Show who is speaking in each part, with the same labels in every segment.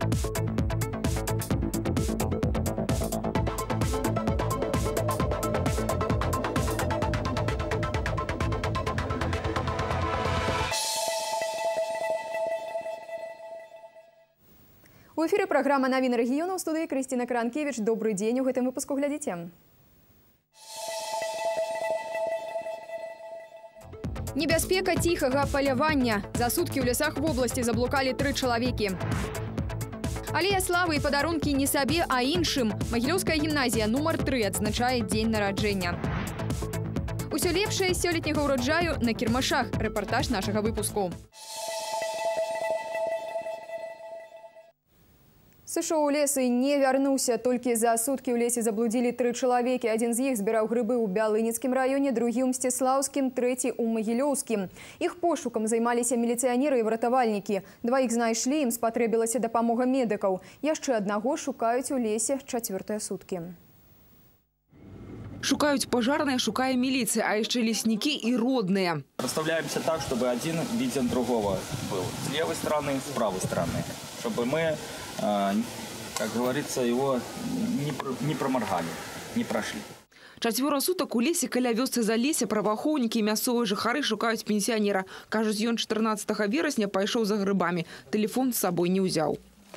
Speaker 1: У эфире программа «Новины региона». В студии Кристина Кранкевич. Добрый день. У гэтым выпуску глядите. Небяспека ціхага палявання. За суткі ў лясах в области заблукали 3 чалавекі. Алея славы и подарунки не сабе, а іншым. Магілёўская гімназія нумар 3 адзначае дзень нараджэння. Усё лепшае з сёлетняга ўраджаю на кірмашах. Рэпартаж нашага выпуску. Сышоў у лес і не вярнуўся. Толькі за суткі ў лесе заблудзілі 3 чалавекі. Адзін з іх збіраў грыбы ў Бялыніцкім раёне, другі ў Мсціслаўскім, трэці ў Магілёўскім. Іх пошукам займаліся міліцыянеры і выратавальнікі. 2 знайшлі, ім спатрэбілася дапамога медыкаў. Яшчэ аднаго шукаюць у лесе 4-е суткі.
Speaker 2: Шукают пожарные, шукая милиция, а еще лесники и родные.
Speaker 3: Расставляемся так, чтобы один виден другого был. С левой стороны, с правой стороны. Чтобы мы, как говорится, его не проморгали, не прошли.
Speaker 2: 4 суток у лесе каля вёсцы Залесся праваахоўнікі і мясцовыя жыхары шукаюць пенсіянера. Кажуць, ён 14 верасня пайшоў за грыбамі. Телефон з сабой не ўзяў.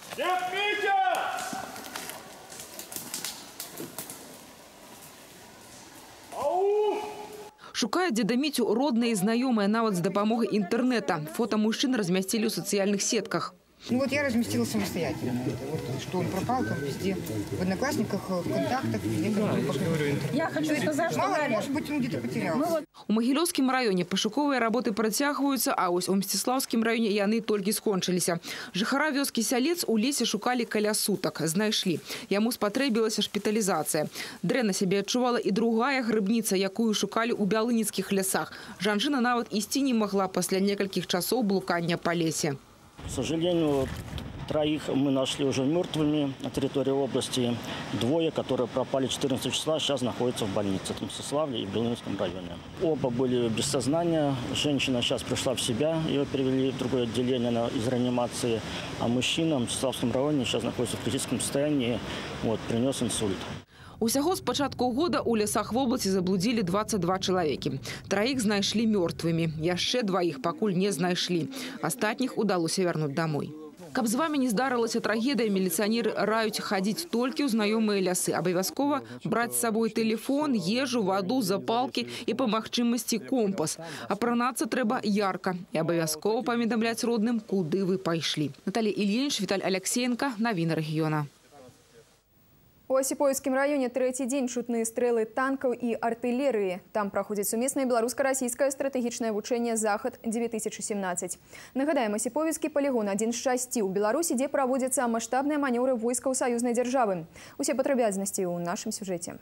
Speaker 2: Шукают деда Митю родные и знакомые, нават с допомогой интернета. Фото мужчин разместили в социальных сетках.
Speaker 4: Ну вот я разместила самостоятельно. Вот, что он пропал там везде. В Одноклассниках, в контактах,
Speaker 5: Я хочу сказать, что
Speaker 4: может быть, он где-то потерялся.
Speaker 2: У Магілёўскім раёне пошуковыя работы працягваюцца, а ось у Мсціслаўскім раёне яны толькі скончыліся. Жыхара вёскі Сялец у лесе шукалі каля сутак. Знайшлі. Яму спатрэбілася шпіталізацыя. Дрэнна сябе адчувала і другая грыбніца, якую шукалі ў бялыніцкіх лясах. Жанчына нават ісці не магла пасля некалькіх часоў блукання па лесе.
Speaker 6: К сожалению, 3 мы нашли уже мертвыми на территории области. 2, которые пропали 14 числа, сейчас находятся в больнице в Мстиславле и в Белынинском районе. Оба были без сознания. Женщина сейчас пришла в себя, ее перевели в другое отделение из реанимации. А мужчина в Мстиславском районе сейчас находится в критическом состоянии, принес инсульт.
Speaker 2: Усяго з пачатку года у лясах в области заблудили 22 чалавекі. 3 знайшлі мёртвымі. Яшчэ 2 пакуль не знайшлі. Астатніх удалося вярнуць домой. Каб з вами не здарылася трагедыя, міліцыянеры раюць хадзіць толькі ў знаёмыя лясы. Абавязкова браць з сабой телефон, ежу, ваду, запалкі і па магчымасці компас. Апранацца трэба ярка і абавязкова паведамляць родным, куды вы пайшлі. Наталья Ильинич, Виталий Алексеенко. Новины региона.
Speaker 1: У Осіпоўскім раёне 3-й дзень чутныя стрэлы танкаў і артылерыі. Там праходзіць сумеснае беларуска-расійскае стратэгічнае вучэнне «Захад-2017». Нагадаем, Осіпоўскі полігон – адзін з 6 у Беларусі, дзе праводзяцца маштабныя манеўры войскаў саюзнай дзяржавы. Усе падрабязнасці ў нашым сюжэце.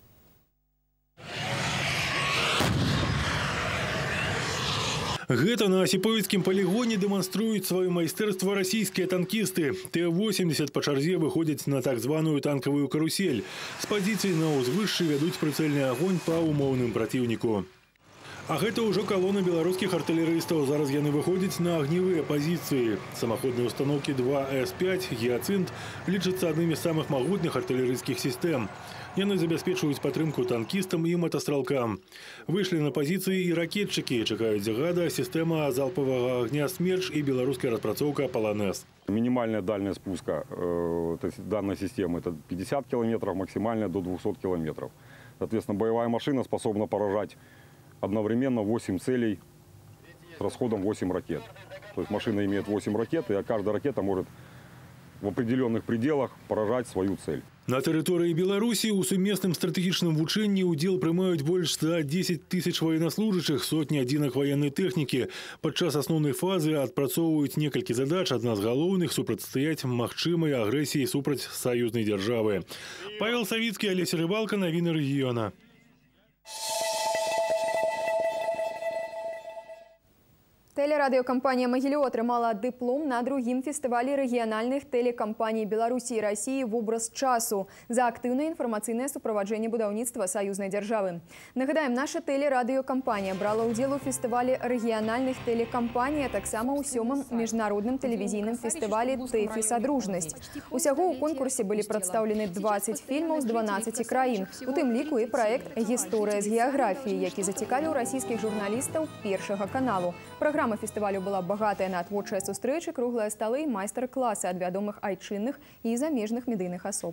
Speaker 7: Гэта на Осіпоўскім полігоне дэманструюць сваё майстэрства расійскія танкісты. Т-80 па чарзе выходзяць на так званую танкавую карусель. З пазіцый на ўзвышшы вядуць прыцэльны агонь па умоўным праціўніку. А гэта ўжо калона беларускіх артылерыстаў. Зараз яны выходзяць на агневыя пазіцыі. Самаходныя установкі 2С5 «Гіацынт» лічацца аднымі з самых магутных артылерыйскіх сістэм. Яны забяспечваюць падтрымку танкістам і матастралкам. Выйшлі на пазіцыі і ракетчыкі. Чакаюць загада сістэма залпавага агня «Смерч» і беларуская распрацоўка «Полонез».
Speaker 8: Минимальная дальность спуска данной системы – это 50 километров, максимальная до 200 километров. Соответственно, боевая машина способна поражать одновременно 8 целей с расходом 8 ракет. То есть машина имеет 8 ракет, и каждая ракета может в определенных пределах поражать свою цель.
Speaker 7: На тэрыторыі Беларусі ў сумесным стратэгічным вучэнні ўдзел прымаюць больш за 10 тысяч военнослужащих, сотні адзінак военной тэхнікі. Падчас асноўнай фазы адпрацоўваюць некалькі задач, адна з галоўных – супрацьстаяць магчымай агрэсіі супраць саюзнай дзяржавы. Павел Савіцкі, Олеся Рыбалка, Новины региона.
Speaker 1: Телерадиокомпания «Могилёв» атрымала диплом на другим фестивале региональных телекомпаний Беларуси и России в образ часу за активное информационное сопровождение будаўніцтва союзной державы. Нагадаем, наша телерадиокомпания брала удел у фестивале региональных телекомпаний, а таксама у 7-м международном телевизийном фестивале «ТЭФИ Содружность». Усяго у конкурсе были представлены 20 фильмов с 12 краин. У тым ліку и проект «История с географией», який зацікавіў российских журналистов Первого каналу. Программа фестивалю была богатая на творчыя сустрэчы, круглыя столы и майстар-классы от вядомых айчынных и замежных медыйных особ.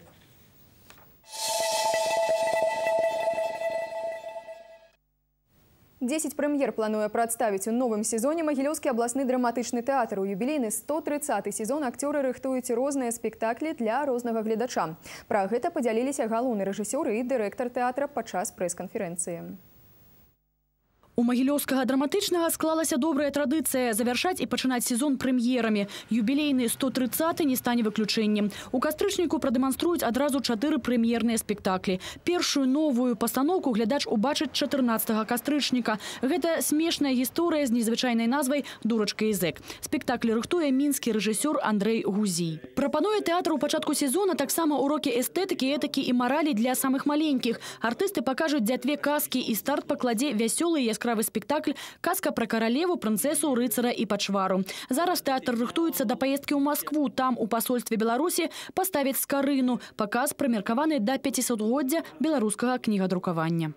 Speaker 1: Десять прэм'ер плануе прадставіць у новым сезоне Магілёўскі абласны драматычны тэатр. У юбілейны 130-й сезон акцёры рыхтуюць розныя спектаклі для рознага гледача. Пра гэта падзяліліся галоўны рэжысёр і дырэктар тэатра падчас прэс-канферэнцыі.
Speaker 9: У Магілёўскага драматычнага склалася добрая традыцыя завяршаць і пачынаць сезон прэм'ерамі. Юбілейны 130-й не стане выключэннем. У кастрычніку прадэманструюць адразу 4 прэм'ерныя спектаклі. Першую новую пастаноўку глядач убачыць 14 кастрычніка. Гэта смешная гісторыя з незвычайнай назвай «Дурачка і зэк». Спектакль рыхтуе мінскі рэжысёр Андрэй Гузій. Прапануе тэатр у пачатку сезона таксама урокі эстэтыкі, этыкі і маралі для самых маленькіх. Артысты пакажуць дзве казкі і старт пакладзе вясёлы яскравы спектакль «Казка про королеву, принцессу, рыцара и пачвару». Зараз тэатр рыхтуецца да паездкі ў Москву. Там у посольстве Беларусі паставяць скарыну. Паказ прымеркаваны да 500-годдзя беларускага кнігадрукавання.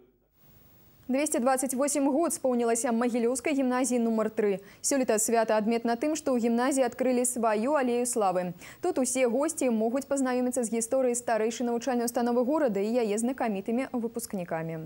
Speaker 1: 228 год споўнілася Магілёўскай гімназіі нумар 3. Сёлета свята адметна тым, што ў гімназіі адкрылі сваю алею славы. Тут усе госці могуць пазнаёміцца з гісторыяй старэйшай навучальнай установы горада і яе знакамітымі выпускнікамі.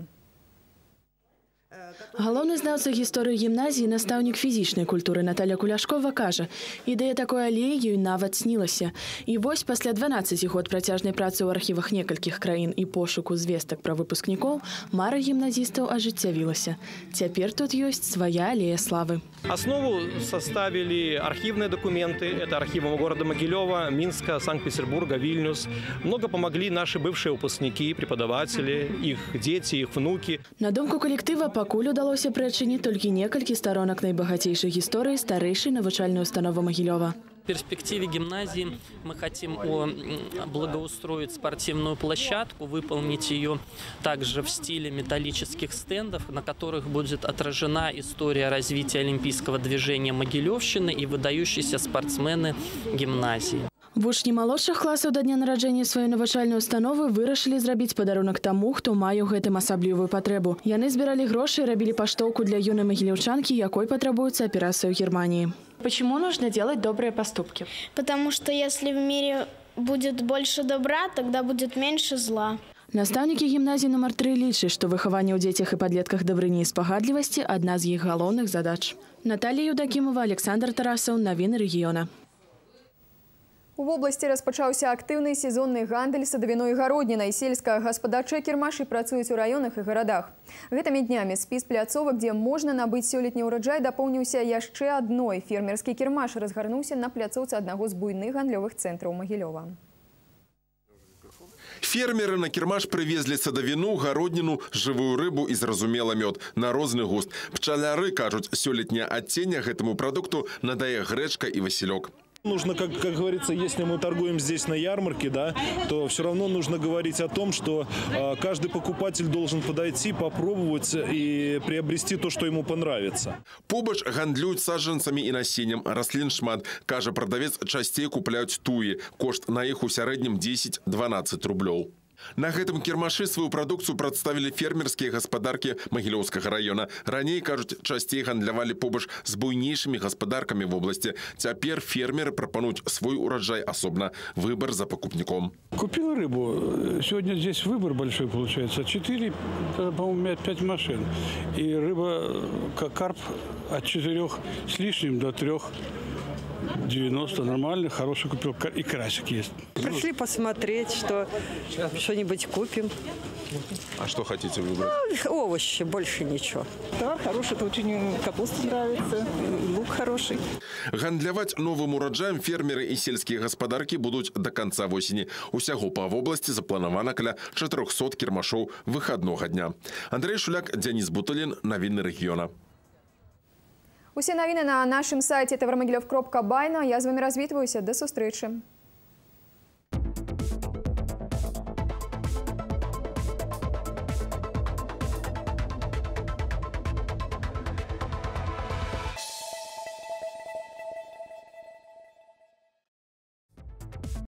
Speaker 10: Галоўны знаўца гісторыі гімназіі, настаўнік фізічнай культуры Наталя Куляшкова кажа, ідэя такой алеі ёй нават снілася. І вось пасля 12 год працяжнай працы ў архівах некалькіх краін і пошуку звестак пра выпускнікоў, мара гімназістаў ажыццявілася. Цяпер тут ёсць свая алея славы.
Speaker 11: Основу составили архивные документы. Это архивы города Могилева, Минска, Санкт-Петербурга, Вильнюс. Много помогли наши бывшие выпускники, преподаватели, их дети, их внуки.
Speaker 10: На думку коллектива, пакуль удалося прачыніць толькі некалькі сторонок найбагацейшай гісторыі старэйшай навучальнай установы Могилева.
Speaker 12: В перспективе гимназии мы хотим благоустроить спортивную площадку, выполнить ее также в стиле металлических стендов, на которых будет отражена история развития олимпийского движения Могилевщины и выдающиеся спортсмены гимназии.
Speaker 10: Вучні малодшых класаў да дня нараджэння сваёй навучальнай установы вырашылі зрабіць падарунак таму, хто мае ў гэтым асаблівую патрэбу. Яны збіралі грошы і рабілі паштоўку для юнай магілеўчанкі, якой патрабуецца аперацыя ў Германии.
Speaker 13: Почему нужно делать добрые поступки? Потому что если в мире будет больше добра, тогда будет меньше зла.
Speaker 10: Настаўнікі гімназіі нумар 3 лічаць, што выхаванне ў дзецях і падлетках дабрыні і спагадлівасці – адна з іх галоўных задач. Наталья Юдакімова, Александр Тарасаў, навіны рэгіёна.
Speaker 1: У вобласці распачаўся актыўны сезонны гандаль садавіной і гароднінай. Сельска-гаспадарчыя кірмашы працуюць у раёнах і гарадах. Гэтымі днямі спіс пляцовак, дзе можна набыць сёлетні ўраджай, дапоўніўся яшчэ адной. Фермерскі кірмаш разгарнуўся на пляцоўцы аднаго з буйных гандлёвых цэнтраў Магілёва.
Speaker 14: Фермеры на кірмаш привезли садовину, городнину, живую рыбу и, зразумела, мед на розный густ. Пчеляры кажут, сёлетняе адценне гэтаму продукту надае гречка и василек.
Speaker 15: Нужно, как говорится, если мы торгуем здесь на ярмарке, да, то все равно нужно говорить о том, что каждый покупатель должен подойти, попробовать и приобрести то, что ему понравится.
Speaker 14: Побач гандлюють саджанцами и насеннем. Раслін шмат. Каже продавец, частей купляют туи. Кошт на их у сярэднім 10-12 рублёў. На гэтым кірмашы сваю прадукцыю прадставілі фермерскія гаспадаркі Магілёўскага района. Раней, кажуць, часцей гандлявалі побач з буйнейшымі гаспадаркамі в области. Цяпер фермеры прапануюць свой ураджай асобна. Выбор за покупником.
Speaker 16: Купил рыбу. Сегодня здесь выбор большой получается. 4, по-моему, 5 машин. И рыба, карп от 4 с лишним до 3. 90 нормально, хороший купил, и карасик есть.
Speaker 17: Пришли посмотреть, что-нибудь купим.
Speaker 14: А что хотите выбрать?
Speaker 17: Овощи, больше ничего.
Speaker 5: Товар хороший, это очень капуста нравится, лук хороший.
Speaker 14: Гандляваць новым ураджаем фермеры и сельские гаспадарки будут до конца осени. Усяго па вобласці запланавана каля 400 кірмашоў выходного дня. Андрей Шуляк, Денис Бутылин, навіны рэгіёна.
Speaker 1: Усе навіны на нашым сайце tvmogilov.by. Я з вами развітваюся. До сустрэчы.